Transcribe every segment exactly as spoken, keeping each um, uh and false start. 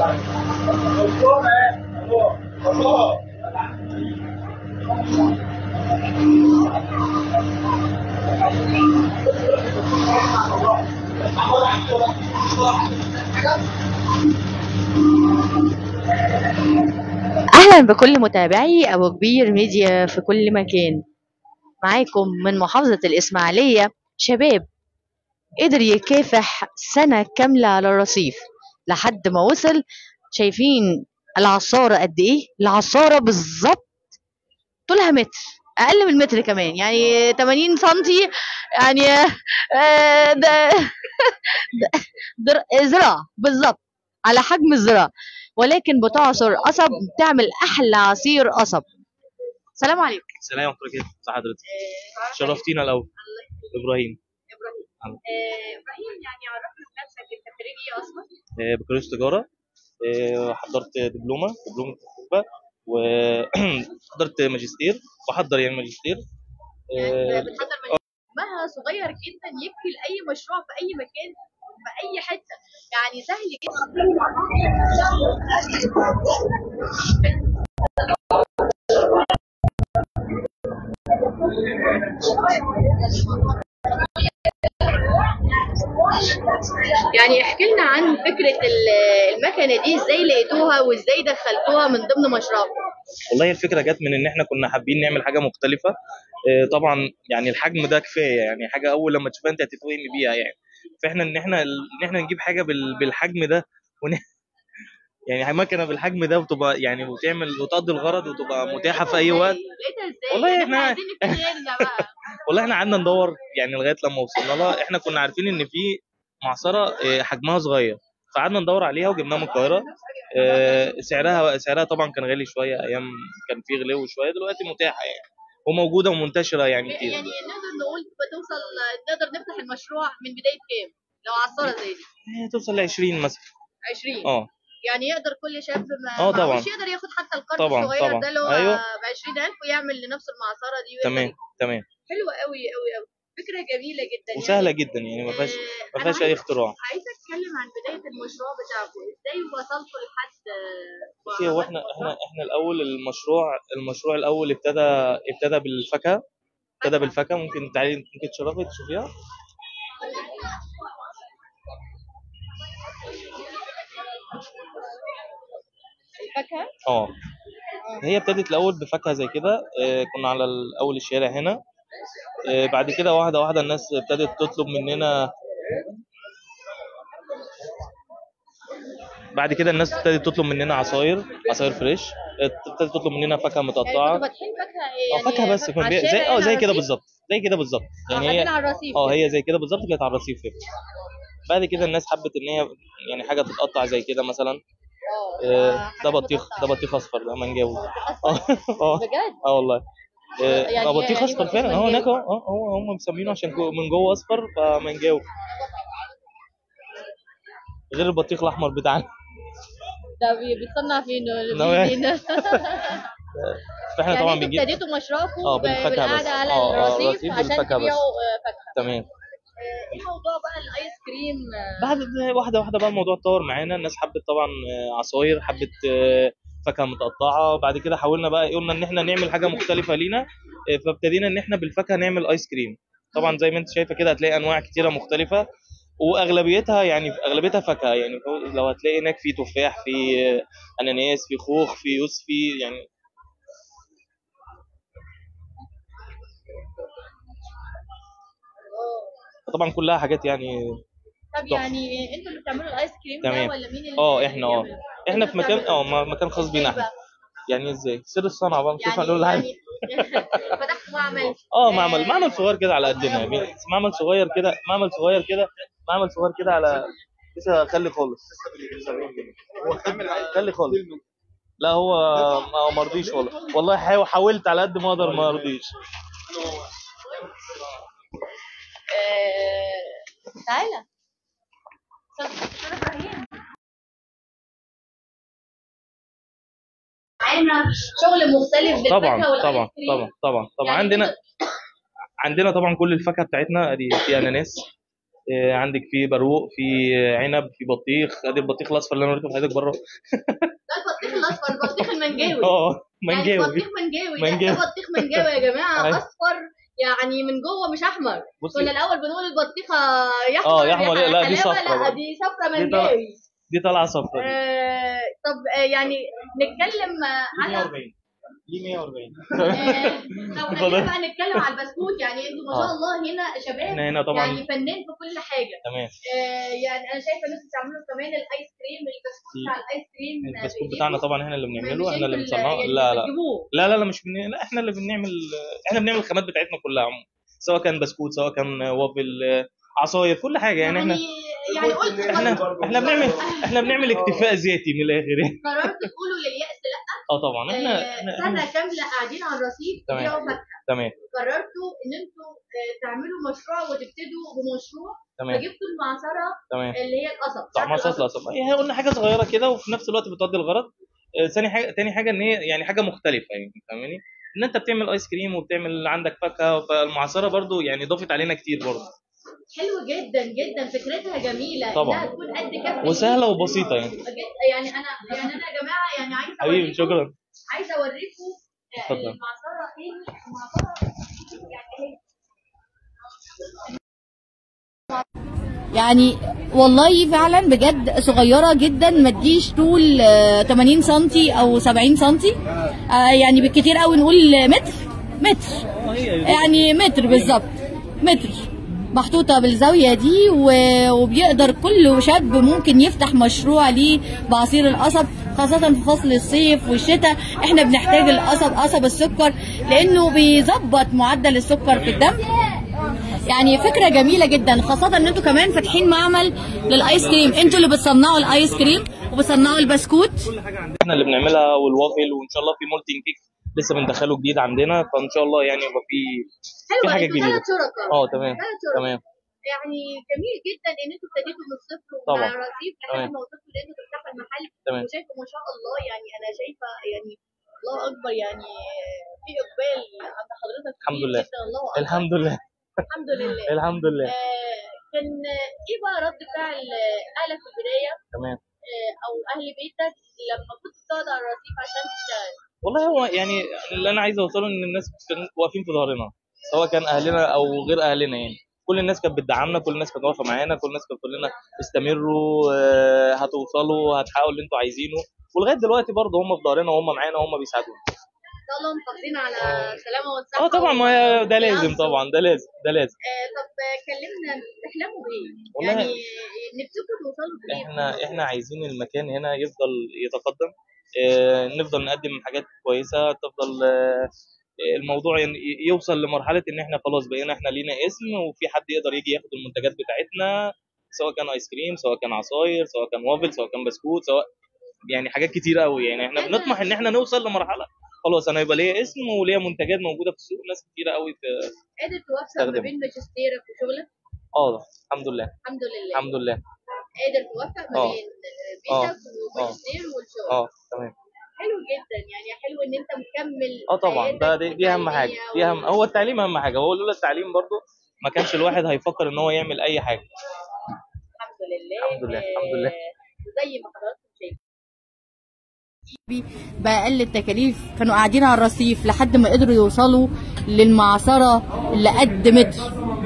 أهلا بكل متابعي أبو كبير ميديا في كل مكان. معاكم من محافظة الإسماعيلية شباب قدر يكافح سنة كاملة على الرصيف لحد ما وصل. شايفين العصارة قد إيه؟ العصارة بالظبط طولها متر، أقل من متر كمان، يعني ثمانين سنتي، يعني آه، ده ده ذراع بالظبط، على حجم الذراع، ولكن بتعصر قصب، بتعمل أحلى عصير قصب. السلام عليكم. السلام ورحمة الله وبركاته. حضرتك شرفتينا الأول. ابراهيم. ابراهيم أهلا. آه، ابراهيم، يعني عرفنا بنفسك، انت خريج ايه اصلا؟ آه، بكالوريوس تجارة. آه، حضرت دبلومة دبلومة حقوق، وحضرت ماجستير، بحضر يعني ماجستير. يعني آه، بتحضر مشروع حجمها صغير جدا يكفي لاي مشروع في اي مكان في اي حته، يعني سهل جدا. يعني احكي لنا عن فكره ال- المكنه دي، ازاي لقيتوها وازاي دخلتوها من ضمن مشروعكم؟ والله الفكرة جت من إن إحنا كنا حابين نعمل حاجة مختلفة. آه، طبعا يعني الحجم ده كفاية، يعني حاجة أول لما تشوفها أنت هتتوهم بيها يعني. فإحنا إن إحنا إن إحنا نجيب حاجة بال- بالحجم ده، ون- يعني مكنة بالحجم ده، وتبقى يعني وتعمل وتقضي الغرض وتبقى متاحة في أي وقت. لقيتها ازاي؟ والله يعني احنا احنا عايزين نبتدي نرجع بقى. والله احنا قعدنا ندور يعني لغايه لما وصلنا لها. احنا كنا عارفين ان في معصره اه، حجمها صغير، فقعدنا ندور عليها وجبناها من القاهره. اه، سعرها سعرها طبعا كان غالي شويه، ايام كان في غلو شويه، دلوقتي متاحه يعني وموجوده ومنتشره يعني كتير. يعني نقدر نقول بتوصل، نقدر نفتح المشروع من بداية كام لو عصارة زي دي؟ اه، توصل ل عشرين مثلا. عشرين. اه يعني يقدر كل شاب ما اه طبعا معهوش يقدر ياخد حتى القرض طبعا الصغير طبعا ده اللي هو ايوه ب عشرين ألف ويعمل لنفسه المعصرة دي ويقدر تمام يكسب. تمام. حلوة قوي قوي قوي، فكرة جميلة جدا وسهله يعني. جدا يعني ما فيهاش آه ما أنا فيهاش اي عايزة اختراع. عايزة أتكلم عن بداية المشروع بتاعكم، إزاي وصلتوا لحد بصي، هو احنا احنا احنا الاول المشروع المشروع الاول ابتدى ابتدى بالفاكهه. ابتدى بالفاكهه. ممكن تعالي ممكن تشرفي تشوفيها. الفاكهة؟ اه، هي ابتدت الاول بفاكهه زي كده. آه، كنا على ال- اول الشارع هنا. آه، بعد كده واحده واحده الناس ابتدت تطلب مننا. بعد كده الناس ابتدت تطلب مننا عصاير عصاير فريش. ابتدت تطلب مننا فاكهه يعني متقطعه. كنتوا فاتحين فاكهة اه، يعني فاكهه بس كان على بي... زي الشارع اه هنا زي على كده الرصيف؟ بالظبط. زي كده بالظبط اه، يعني حاطين هي. على الرصيف اه، كده. هي زي كده بالظبط كانت على الرصيف كده. بعد كده الناس حبت ان هي يعني حاجه تتقطع زي كده مثلا. اه، آه، ده ده حاجات بطيخ ده متقطعة. بطيخ اصفر، ده منجاوي. اه اصفر؟ اه بجد؟ اه والله. آه، يعني ما ايه بطيخ يعني ايه اصفر بطيخ فعلا اهو هناك منجاوي؟ اهو. اه هو هم مسمينه عشان جو- من جوه اصفر فمنجاوي، غير البطيخ الاحمر بتاعنا. ده بي- بيتصنع فين ولا إنما بيجي يعني منين؟ فاحنا يعني طبعا انتوا بنجيب. ابتديتوا مشروعكم اه، ب- بالفاكهه بس. بالقعده على اه اه الرصيف رصيف عشان بالفاكهه بس. تبيعوا آه، فاكهه. تمام. آه، ايه موضوع بقى الايس كريم؟ بعد واحده واحده بقى الموضوع اتطور معانا. الناس حبت طبعا آه، عصاير، حبت آه، فاكهه متقطعه. بعد كده حاولنا بقى قلنا ان احنا نعمل حاجه مختلفه لينا. آه، فابتدينا ان احنا بالفاكهه نعمل ايس كريم. طبعا زي ما انت شايفه كده هتلاقي انواع كتيره مختلفه، واغلبيتها يعني اغلبيتها فاكهه. يعني لو هتلاقي هناك في تفاح، في آه، اناناس، في خوخ، في يوسفي يعني. طبعا كلها حاجات يعني طب تحفه. يعني انتوا اللي بتعملوا الايس كريم ده تمام. ولا مين اللي اه، اللي احنا اه بيعمله؟ احنا انتوا في مكان بتعملوا؟ اه م- مكان خاص بينا ازاي احنا. بقى؟ يعني ازاي سر الصنعه بقى، مش هينفع يعني نقول حاجه. يعني فتحتوا معمل؟ اه، معمل معمل آه، صغير كده على قدنا يعني. معمل صغير كده معمل صغير كده معمل صغير كده على. لسه خلي خالص. خلي خالص. لا، هو ما ما رضيش والله. والله حاو- حاولت على قد ما اقدر ما رضيش. آه، تعالى. استاذ ابراهيم، معانا شغل مختلف طبعا بالفاكهه والايس طبعا كريم. طبعا طبعا طبعا يعني عندنا. تقدر عندنا طبعا كل الفاكهه بتاعتنا. ادي في اناناس، آه، عندك في بروق، في عنب، في بطيخ. ادي البطيخ الاصفر اللي انا وريته لحضرتك بره. ده البطيخ الاصفر، البطيخ المنجاوي. اه يعني منجاوي. بطيخ منجاوي، لا ده منجاوي. بطيخ منجاوي يا جماعه، أيوة. اصفر يعني من جوه مش احمر. بصي كنا الاول بنقول البطيخه يا اه يا احمر احمر، يا لا دي حلاوه، صفرا لا بقى. دي صفرة دي طالعه منجاوي. دي طالعه صفرا دي. آه طب آه يعني نتكلم آه، دي على مية وأربعين. دي مية وأربعين. آه، طب خلينا اتفضل. بقى نتكلم على البسكوت. يعني انتوا ما شاء اه الله هنا شباب، احنا هنا طبعا. يعني فنان في كل حاجه. تمام. آه يعني انا شايفه ان انتوا بتعملوا كمان الايس كريم، البسكوت بتاع الايس كريم آه، البسكوت بايديكم. بتاعنا طبعا احنا اللي م- بنعمله، مش احنا اللي انتوا اللي بنصنعه. يعني لا لا بتجيبوه. لا لا لا مش بن... لا احنا اللي بنعمل. احنا بنعمل الخامات بتاعتنا كلها عموما، سواء كان بسكوت، سواء كان وافل، عصاير، كل حاجه يعني. احنا يعني يعني قلت احنا احنا بنعمل احنا بنعمل اكتفاء ذاتي من الاخر يعني. قررتوا تقولوا لليأس لا. اه طبعا احنا آه، احنا, سنه احنا... كامله قاعدين على الرصيف تمام بيبيعوا فاكهه. تمام قررتوا ان انتوا آه، تعملوا مشروع وتبتدوا بمشروع. تمام فجبتوا المعصره تمام. اللي هي القصب، طعمها عارف صوص القصب؟ القصب، هي قلنا حاجه صغيره كده وفي نفس الوقت بتقضي الغرض. آه، ثاني حاجه تاني حاجه ان هي يعني حاجه مختلفه، يعني فاهماني، ان انت بتعمل ايس كريم وبتعمل عندك فاكهه، فالمعصره برضو يعني ضافت علينا كتير برضو. حلو جدا جدا، فكرتها جميله انها طبعا تكون قد كف وسهله الايد. وبسيطه يعني. جد- يعني انا يعني انا يا جماعه يعني عايزه حبيبي اوريكم، شكرا. عايزه اوريكم آه، اتفضل. المعصره فين. المعصره يعني اهي. يعني والله فعلا بجد صغيره جدا، ما تجيش طول آه، ثمانين سنتي او سبعين سنتي. آه، يعني بالكتير قوي نقول متر. متر يعني متر بالظبط، متر محطوطة بالزاوية دي. و- وبيقدر كل شاب ممكن يفتح مشروع ليه بعصير القصب، خاصة في فصل الصيف والشتاء. احنا بنحتاج القصب، قصب السكر، لانه بيظبط معدل السكر في الدم. يعني فكرة جميلة جدا، خاصة ان انتوا كمان فاتحين معمل للايس كريم. انتوا اللي بتصنعوا الايس كريم وبتصنعوا البسكوت. كل حاجه عندنا احنا اللي بنعملها، والوافل، وان شاء الله في مولتين كيك لسه بندخله جديد عندنا، فان شاء الله يعني يبقى في حلو، في حاجه انتوا جديده. ثلاث شركاء. اه تمام ثلاث شركاء تمام يعني جميل جدا ان انتوا ابتديتوا من الصفر ومن طبعا. على الرصيف لحد تمام ما وصلتوا ان انتوا تفتحوا المحل. تمام. وشايفه ما شاء الله، يعني انا شايفه يعني الله اكبر، يعني في اقبال عند حضرتك الحمد كبير لله. جدا. الله اكبر. الحمد لله. الحمد لله. الحمد لله. آه كان ايه بقى رد فعل اهلك في البدايه تمام. آه او اهل بيتك لما كنت بتقعد على الرصيف عشان تشتغل؟ والله هو يعني اللي انا عايز اوصله ان الناس كانوا واقفين في ظهرنا، سواء كان اهلنا او غير اهلنا يعني. كل الناس كانت بتدعمنا، كل الناس كانت واقفه معانا، كل الناس كانت بتقول لنا استمروا، آه، هتوصلوا، هتحققوا اللي انتوا عايزينه. ولغايه دلوقتي برضه هم في ظهرنا وهم معانا وهم بيساعدونا. ان شاء الله محافظين على السلامه والصحه. اه طبعا، ما هي ده لازم، والعزة. طبعا ده لازم ده لازم. آه طب كلمنا، بتحلموا بايه؟ والله يعني نفسكم توصلوا بايه؟ احنا احنا عايزين المكان هنا يفضل يتقدم، آه، نفضل نقدم حاجات كويسه، تفضل آه، الموضوع ين- يوصل لمرحله ان احنا خلاص بقينا احنا لينا اسم، وفي حد يقدر يجي ياخد المنتجات بتاعتنا، سواء كان ايس كريم، سواء كان عصاير، سواء كان وافل، سواء كان بسكوت، سواء يعني حاجات كتير قوي. يعني احنا بنطمح ان احنا نوصل لمرحله خلاص انا يبقى ليا اسم وليا منتجات موجوده في السوق، ناس كتيره قوي قادر توفق ما تستخدمها. بين ماجستيرك وشغلك؟ اه الحمد لله. الحمد لله. الحمد لله. قادر توفق ما اه بين اه بيتك والماجستير والشغل. اه تمام. حلو جدا، يعني حلو ان انت مكمل اه طبعا، ده حياتك دي, دي اهم حاجه، التعليمية دي اهم، و- هو التعليم اهم حاجه. هو لولا التعليم برضو ما كانش الواحد هيفكر ان هو يعمل اي حاجه. الحمد لله. الحمد لله الحمد لله. آه، زي ما حضراتكم شايفين بأقل التكاليف كانوا قاعدين على الرصيف لحد ما قدروا يوصلوا للمعصرة اللي قد متر.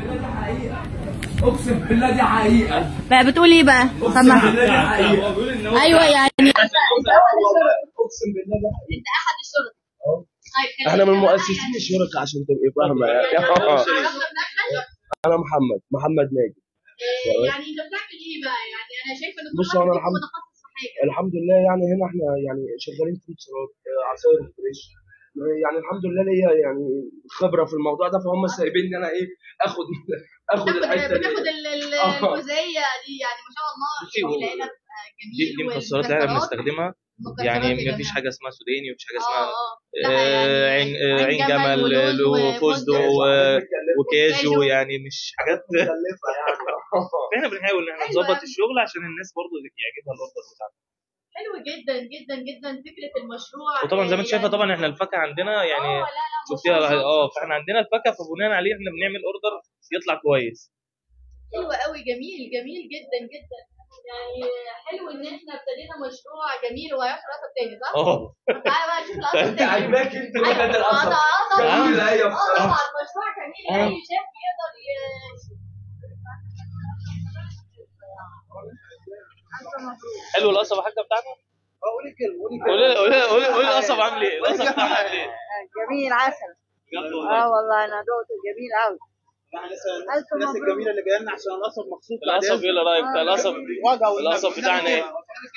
اقسم بالله دي حقيقه. بقى بتقول ايه بقى؟ اقسم بالله دي حقيقه. ايوه يعني اقسم بالله دي حقيقه. انت احد الشرطة. طيب احنا من مؤسسين الشركه عشان تبقي فاهمه يعني. انا محمد محمد ناجي. يعني انت بتعمل ايه بقى؟ يعني انا شايفه ان كل بص واحد انا فيكم الحمد متخصص في حاجه. الحمد لله يعني هنا احنا يعني شغالين في انتصارات، آه، عصاير فريش. يعني الحمد لله ليا يعني خبره في الموضوع ده، فهم سايبيني انا ايه اخد اخد بناخد الحته دي. بناخد ال- ال- آه. الجزئيه دي، يعني ما شاء الله بصي، هو يعني العنب دي جميل دي المكسرات اللي احنا والمكسرات بنستخدمها، المكسرات يعني يا مفيش جماعة. حاجه اسمها سوداني، مفيش حاجه اه اسمها اه لا آه، يعني عين آه، عين جمل جمل، ولوز له فستق وفستق. و- وكاجو، وكاجو. يعني مش حاجات. مكلفه يعني. احنا بنحاول ان احنا أيوة. نظبط الشغل عشان الناس برضو يعجبها الاوردر بتاعنا. حلو جدا جدا جدا فكره المشروع. وطبعا زي ما انت شايفه، يعني طبعا احنا الفاكهه عندنا يعني اه لا لا شفتيها، مشروع. اه فاحنا عندنا الفاكهه، فبناء عليه احنا بنعمل اوردر يطلع كويس. حلو قوي، جميل جميل جدا جدا. يعني حلو ان احنا ابتدينا مشروع جميل وهياخد قصب تاني، صح؟ اه تعالى بقى نشوف القصب انت تاني. عاجباك انت ايوه مكان القصب؟ اه طبعا جميل. ايوه اه طبعا مشروع جميل، اي شيف يقدر ي... حلو القصب يا حاجه بتاعنا؟ اه قولي كلمه قولي قولي قولي قولي قولي القصب عامل ايه؟ القصب بتاعنا عامل ايه؟ جميل عسل. اه والله انا دقته جميل قوي. الناس الجميله اللي جايه لنا عشان القصب مخصوص. القصب ايه اللي رايك بتاع القصب؟ القصب بتاعنا ايه؟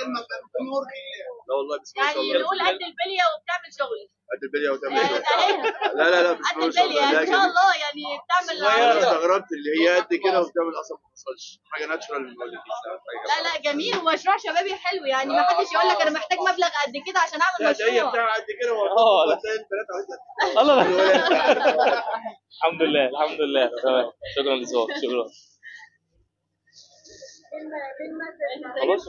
لا والله بسم الله ما شاء يعني الله. نقول قد البليه وبتعمل شغل. قد البليه وتعمل يعني شغل. عليها لا لا لا قد بسم الله ما شاء البليه الله. ان شاء الله، يعني بتعمل انا عروض. استغربت اللي هي قد كده وبتعمل قصب ما حصلش حاجه ناتشورال من والدتي. لا لا جميل ومشروع شبابي حلو، يعني ما حدش يقول لك انا محتاج مبلغ قد كده عشان اعمل لا ده هي مشروع. بتاع قد كده اه لا وهتلاقي الثلاثه عايزه. الله لا الحمد لله الحمد لله تمام. شكرا لذوقك شكرا. خلاص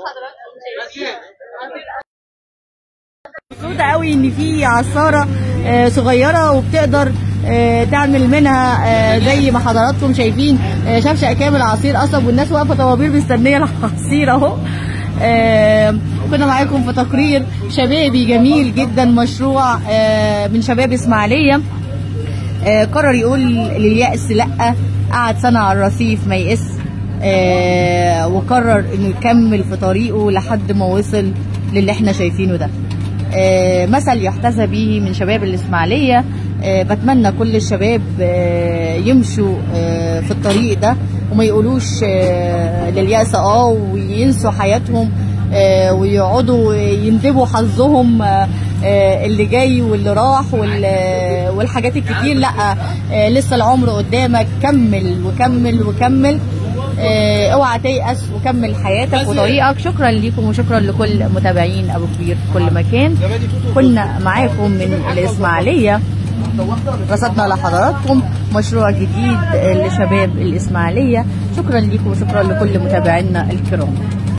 مبسوطة قوي ان في عصارة آه، صغيرة وبتقدر آه، تعمل منها آه، زي ما حضراتكم شايفين آه، شفشق كامل عصير قصب، والناس واقفة طوابير مستنية العصير اهو. آه، كنا معاكم في تقرير شبابي جميل جدا، مشروع آه، من شباب اسماعيلية آه، قرر يقول لليأس لأ، قعد سنة على الرصيف ما يقس، آه، وقرر انه يكمل في طريقه لحد ما وصل للي احنا شايفينه ده. آه، مثل يحتذى به من شباب الإسماعيلية. آه، بتمنى كل الشباب آه، يمشوا آه، في الطريق ده وما يقولوش آه، لليأس اه وينسوا حياتهم آه، ويقعدوا يندبوا حظهم آه، آه، اللي جاي واللي راح والحاجات الكتير. لا آه، لسه العمر قدامك، كمل وكمل وكمل، آه، اوعى تيأس وكمل حياتك وطريقك. شكرا لكم وشكرا لكل متابعين ابو كبير في كل مكان. كنا معاكم من الاسماعيليه، رصدنا لحضراتكم مشروع جديد لشباب الاسماعيليه. شكرا لكم وشكرا لكل متابعينا الكرام.